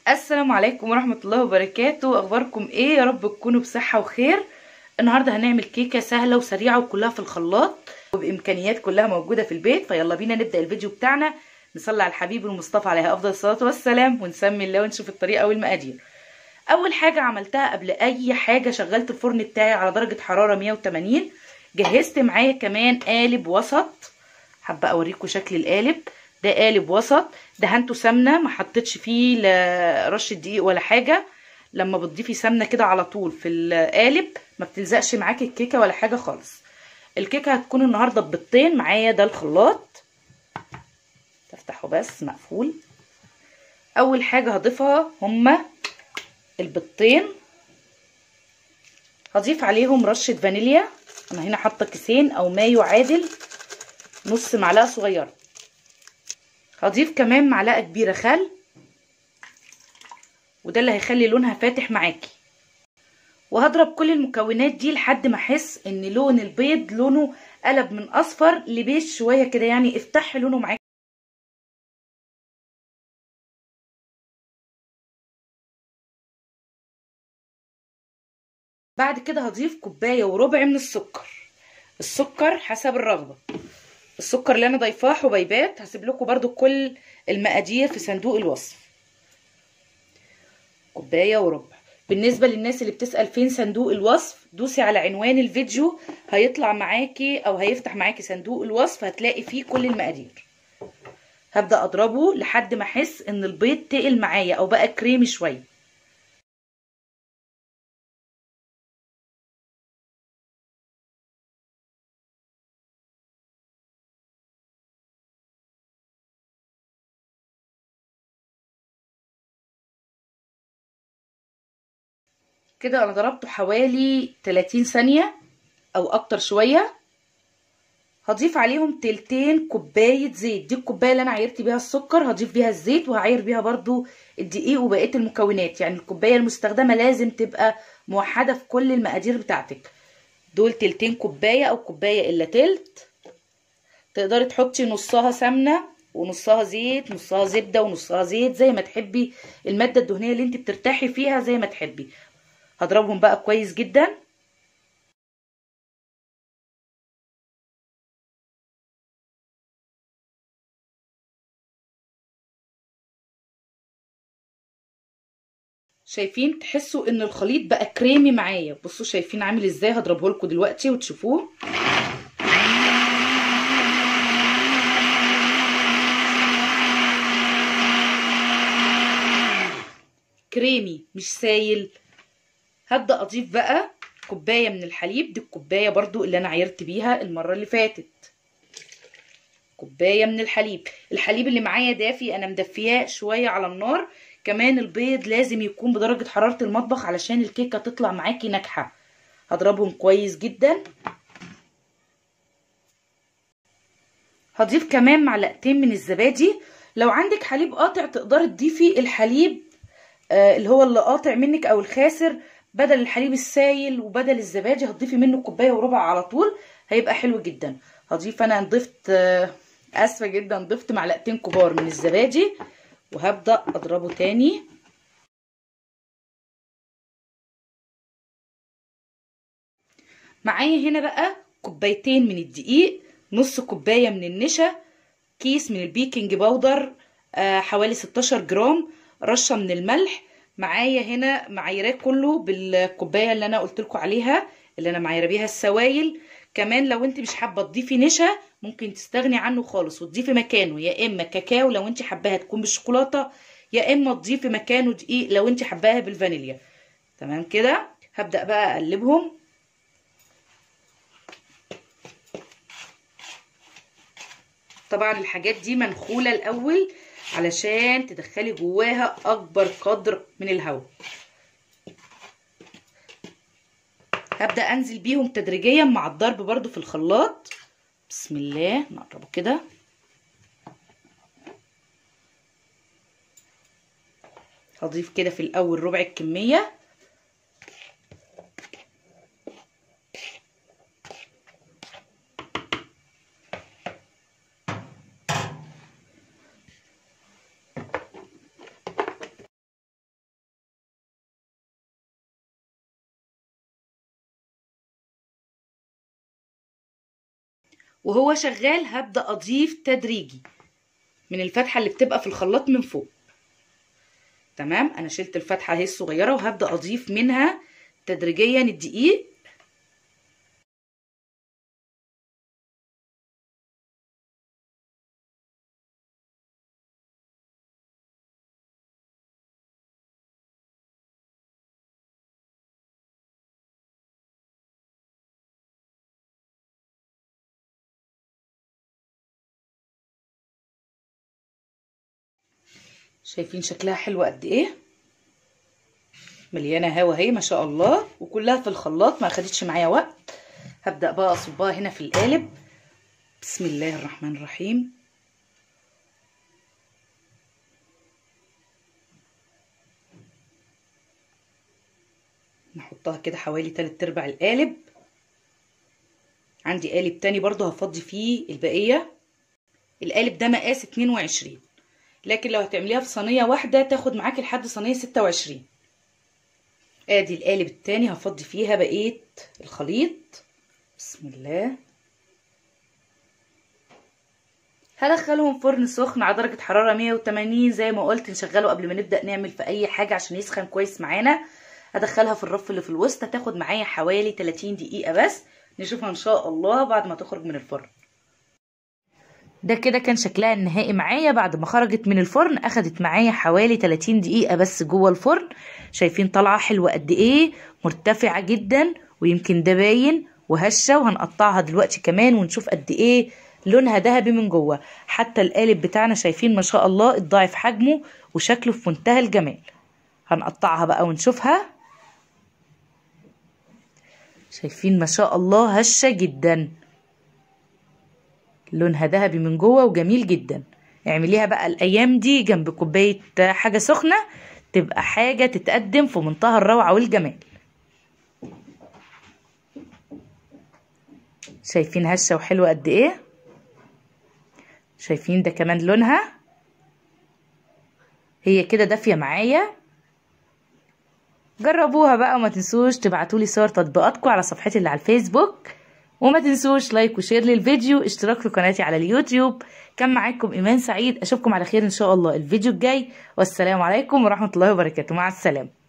السلام عليكم ورحمة الله وبركاته. اخباركم ايه؟ يا رب تكونوا بصحة وخير. النهاردة هنعمل كيكة سهلة وسريعة وكلها في الخلاط وبامكانيات كلها موجودة في البيت. فيلا بينا نبدأ الفيديو بتاعنا. نصلي على الحبيب المصطفى عليه افضل الصلاة والسلام ونسمي الله ونشوف الطريقة والمقادير. اول حاجة عملتها قبل اي حاجة شغلت الفرن بتاعي على درجة حرارة 180. جهزت معايا كمان قالب وسط. حابة اوريكم شكل القالب ده. قالب وسط دهنته سمنه، ما حطيتش فيه لا رشه دقيق ولا حاجه. لما بتضيفي سمنه كده على طول في القالب ما بتلزقش معاكي الكيكه ولا حاجه خالص. الكيكه هتكون النهارده ببيضتين معايا. ده الخلاط تفتحه بس مقفول. اول حاجه هضيفها هما البيضتين. هضيف عليهم رشه فانيليا. انا هنا حاطه كيسين او ما يعادل نص معلقه صغيره. هضيف كمان معلقه كبيره خل، وده اللي هيخلي لونها فاتح معاكي. وهضرب كل المكونات دي لحد ما احس ان لون البيض لونه قلب من اصفر لبيج شويه كده، يعني افتح لونه معاكي. بعد كده هضيف كوبايه وربع من السكر. السكر حسب الرغبه. السكر اللي انا ضايفاه حبيبات، هسيب لكم برده كل المقادير في صندوق الوصف. كوبايه وربع. بالنسبه للناس اللي بتسال فين صندوق الوصف، دوسي على عنوان الفيديو هيطلع معاكي او هيفتح معاكي صندوق الوصف، هتلاقي فيه كل المقادير. هبدا اضربه لحد ما احس ان البيض تقل معايا او بقى كريمي شويه. كده انا ضربته حوالي 30 ثانيه او اكتر شويه. هضيف عليهم تلتين كوبايه زيت. دي الكوبايه اللي انا عايرت بيها السكر، هضيف بيها الزيت وهعاير بيها برضو الدقيق وبقيه المكونات. يعني الكوبايه المستخدمه لازم تبقى موحده في كل المقادير بتاعتك. دول تلتين كوبايه او كوبايه الا تلت. تقدري تحطي نصها سمنه ونصها زيت، نصها زبده ونصها زيت، زي ما تحبي. الماده الدهنيه اللي انت بترتاحي فيها زي ما تحبي. هضربهم بقى كويس جدا. شايفين؟ تحسوا ان الخليط بقى كريمي معايا. بصوا شايفين عامل ازاي؟ هضربه لكم دلوقتي وتشوفوه. كريمي مش سايل. هبدأ اضيف بقى كوبايه من الحليب. دي الكوبايه برضو اللي انا عيرت بيها المره اللي فاتت. كوبايه من الحليب. الحليب اللي معايا دافي، انا مدفياه شويه على النار. كمان البيض لازم يكون بدرجه حراره المطبخ علشان الكيكه تطلع معاكي ناجحه. هضربهم كويس جدا. هضيف كمان معلقتين من الزبادي. لو عندك حليب قاطع تقدري تضيفي الحليب اللي هو اللي قاطع منك او الخاسر بدل الحليب السايل، وبدل الزبادي هتضيفي منه كوبايه وربع على طول، هيبقى حلو جدا. هضيف انا ضفت اسفه جدا، ضفت معلقتين كبار من الزبادي وهبدا اضربه تاني. معايا هنا بقى كوبايتين من الدقيق، نص كوبايه من النشا، كيس من البيكنج باودر حوالي 16 جرام، رشه من الملح. معايا هنا معايراه كله بالكوبايه اللي انا قلت لكم عليها، اللي انا معايره بيها السوائل. كمان لو انت مش حابه تضيفي نشا ممكن تستغني عنه خالص وتضيفي مكانه يا اما كاكاو لو انت حباها تكون بالشوكولاته، يا اما تضيفي مكانه دقيق لو انت حباها بالفانيليا. تمام كده. هبدا بقى اقلبهم. طبعا الحاجات دي منخوله الاول علشان تدخلي جواها اكبر قدر من الهواء. هبدأ انزل بيهم تدريجيا مع الضرب برضو في الخلاط. بسم الله. نقربه كده. هضيف كده في الاول ربع الكمية. وهو شغال هبدأ اضيف تدريجي من الفتحة اللي بتبقى في الخلاط من فوق. تمام، انا شلت الفتحة اهي الصغيرة وهبدأ اضيف منها تدريجيا الدقيق. شايفين شكلها حلو قد ايه؟ مليانه هوا اهي ما شاء الله، وكلها في الخلاط ما اخدتش معايا وقت. هبدأ بقى اصبها هنا في القالب. بسم الله الرحمن الرحيم. نحطها كده حوالي 3/4 القالب. عندي قالب تاني برضو هفضي فيه البقيه. القالب ده مقاس 22، لكن لو هتعمليها في صينيه واحده تاخد معاكي لحد صينيه 26. ادي القالب التاني هفضي فيها بقيه الخليط. بسم الله. هدخلهم فرن سخن على درجه حراره 180 زي ما قلت، نشغله قبل ما نبدا نعمل في اي حاجه عشان يسخن كويس معانا. هدخلها في الرف اللي في الوسط، هتاخد معايا حوالي 30 دقيقه بس. نشوفها ان شاء الله بعد ما تخرج من الفرن. ده كده كان شكلها النهائي معايا بعد ما خرجت من الفرن. اخدت معايا حوالي 30 دقيقة بس جوه الفرن. شايفين طالعة حلوة قد ايه، مرتفعة جدا، ويمكن ده باين وهشة. وهنقطعها دلوقتي كمان ونشوف قد ايه لونها ذهبي من جوه. حتى القالب بتاعنا شايفين ما شاء الله اتضاعف حجمه وشكله في منتهى الجمال. هنقطعها بقى ونشوفها. شايفين ما شاء الله هشة جدا، لونها ذهبي من جوه وجميل جدا. اعمليها بقى الايام دي جنب كوبايه حاجه سخنه، تبقى حاجه تتقدم في منتهى الروعه والجمال. شايفين هشه وحلوه قد ايه؟ شايفين ده كمان لونها هي كده دافيه معايا. جربوها بقى وما تنسوش تبعتولي صور تطبيقاتكم على صفحتي اللي على الفيسبوك، وما تنسوش لايك وشير للفيديو، اشتراك في قناتي على اليوتيوب. كان معاكم ايمان سعيد، اشوفكم على خير ان شاء الله الفيديو الجاي، والسلام عليكم ورحمة الله وبركاته. مع السلامة.